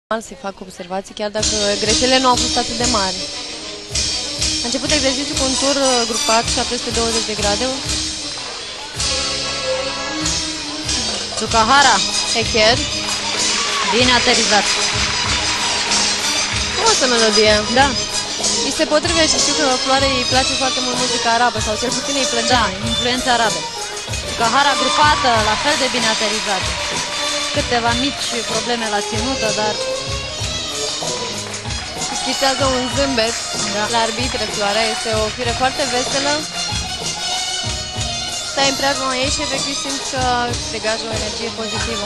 să-i fac observații, chiar dacă greșelile nu au fost atât de mari. A început exercițiul cu un tur grupat și a 320 de grade. Tsukahara, Echer. bine aterizat. Frumoasă melodie. Da. Îi se potrivie și știu că Floarei îi place foarte mult muzica arabă, sau cel puțin îi plăcea. Da, influența arabe. Tsukahara grupată, la fel de bine aterizată. Câteva mici probleme la ținută, dar Schițează un zâmbet la arbitre. Floarea este o fire foarte veselă. Stai în preajma ei și efectiv simți că degajă o energie pozitivă.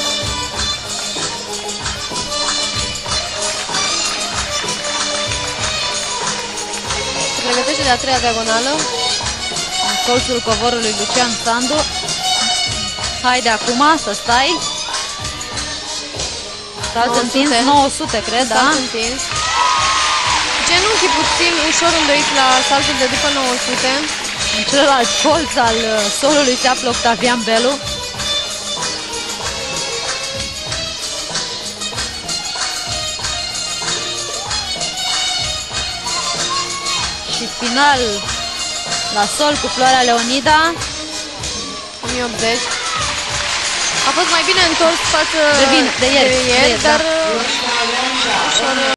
Se pregătește de a treia diagonală. în colțul covorului Lucian Sandu. Haide acum să stai. Salt întins, 900 cred, da? Salt întins. Genunchii puțin ușor îndoiți la saltul de după 900. În celălalt colț al solului se află Octavian Belu. Și final la sol cu Floarea Leonida. 1080. A fost mai bine întors față De ieri, dar da. ușor